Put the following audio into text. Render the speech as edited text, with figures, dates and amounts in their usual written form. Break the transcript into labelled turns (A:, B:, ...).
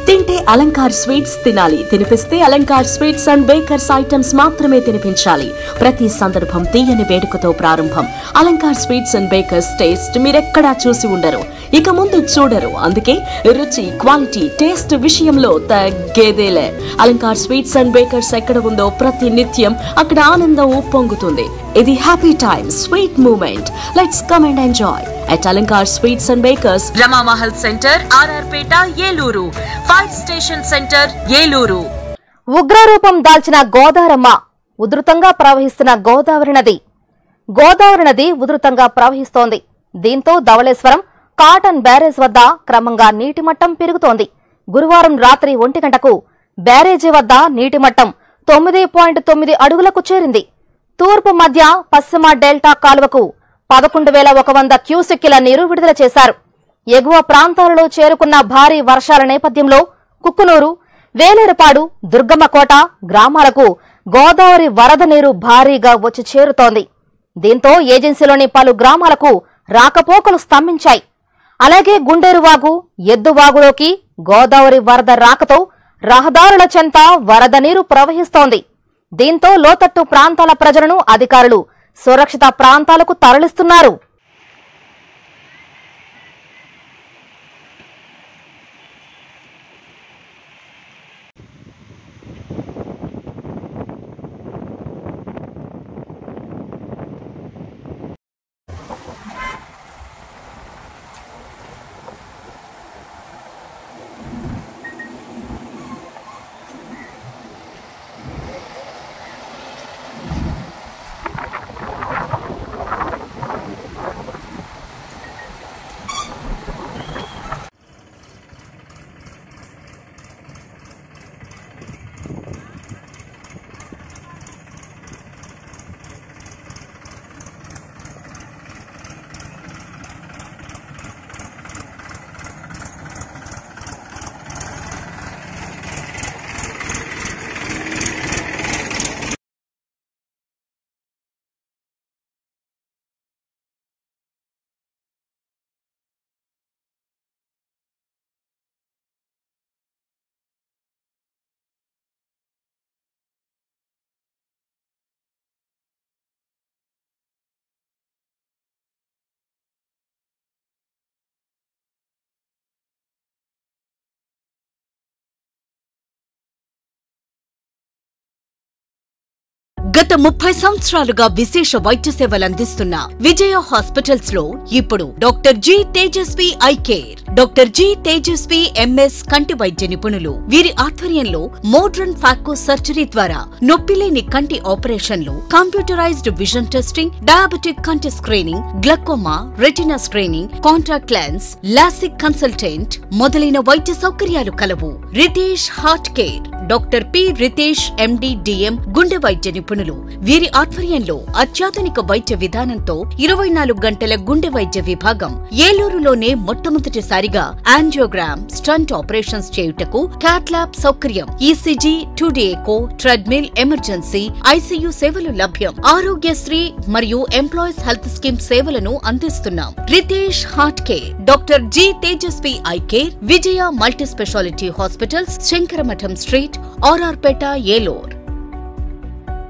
A: తింటే అలంకార్ స్వీట్స్ తినాలి, తినిపిస్తే Alankar sweets and bakers items మాత్రమే తినిపించాలి. ప్రతి సందర్భం తీయని వేడుకతో ప్రారంభం. Alankar sweets and bakers taste మీరెక్కడా చూసి ఉండరు, ఇక ముందు చూడరు. అందుకే రుచి, క్వాలిటీ, టేస్ట్ విషయంలో తగ్గేదేలే. అలంకార్ స్వీట్స్ అండ్ బేకర్స్ ఎక్కడ ఉందో ప్రతి నిత్యం అక్కడ ఆనందం ఉప్పొంగుతుంది. ఇది happy time, sweet moment. Let's come and enjoy at Alankar Sweets and Bakers, Rama Mahal Center, RR Peta, Yeluru, Fire Station Center, Yeluru.
B: ఉగ్రరూపం దాల్చిన గోదారమ్మ, ఉధృతంగా ప్రవహిస్తున్న గోదావరి నది ఉధృతంగా ప్రవహిస్తోంది. దీంతో ధవళేశ్వరం కాటన్ బ్యారేజ్ వద్ద క్రమంగా నీటి మట్టం పెరుగుతోంది. గురువారం రాత్రి 1 గంటకు బ్యారేజీ వద్ద నీటి మట్టం 9.9 అడుగులకు చేరింది. తూర్పు మధ్య పశ్చిమ డెల్టా కాలువకు 11,100 క్యూసెక్కుల నీరు విడుదల చేశారు. ఎగువ ప్రాంతాలలో చేరుకున్న భారీ వర్షాల నేపథ్యంలో కుక్కునూరు, వేలేరుపాడు, దుర్గమ్మకోట గ్రామాలకు గోదావరి వరద నీరు భారీగా వచ్చి చేరుతోంది. దీంతో ఏజెన్సీలోని పలు గ్రామాలకు రాకపోకలు స్తంభించాయి. అలాగే గుండేరువాగు, ఎద్దువాగులోకి గోదావరి వరద రాకతో రహదారుల చెంత వరద నీరు ప్రవహిస్తోంది. దీంతో లోతట్టు ప్రాంతాల ప్రజలను అధికారులు సురక్షిత ప్రాంతాలకు తరలిస్తున్నారు.
C: గత 30 సంవత్సరాలుగా విశేష వైద్య సేవలు అందిస్తున్న విజయ హాస్పిటల్స్ లో ఇప్పుడు doctor G Tejaswi eye care. Doctor G Tejaswi MS కంటి వైద్య నిపుణులు. వీరి ఆధ్వర్యంలో మోడ్రన్ ఫాకో సర్జరీ ద్వారా నొప్పిలేని కంటి ఆపరేషన్లు, కంప్యూటరైజ్డ్ విజన్ టెస్టింగ్, డయాబెటిక్ కంటి screening, glaucoma, retina screening, contact lens, LASIK consultant మొదలైన వైద్య సౌకర్యాలు కలవు. Ritesh heart care. Doctor P Ritesh MD DM గుండె వైద్య నిపుణులు. వీరి ఆధ్వర్యంలో అత్యాధునిక వైద్య విధానంతో 24 గంటల గుండె వైద్య విభాగం. ఏలూరులోనే మొట్టమొదటిసారిగా యాంజియోగ్రామ్, స్టంట్ ఆపరేషన్స్ చేయుటకు క్యాట్లాబ్ సౌకర్యం, ECG, 2D echo, treadmill, emergency, ICU సేవలు లభ్యం. ఆరోగ్యశ్రీ మరియు ఎంప్లాయీస్ హెల్త్ స్కీమ్ సేవలను అందిస్తున్నాం. Ritesh heart care. Doctor G Tejaswi eye care, Vijaya multi speciality hospitals, Shankaramatham street, RR Peta, Eluru.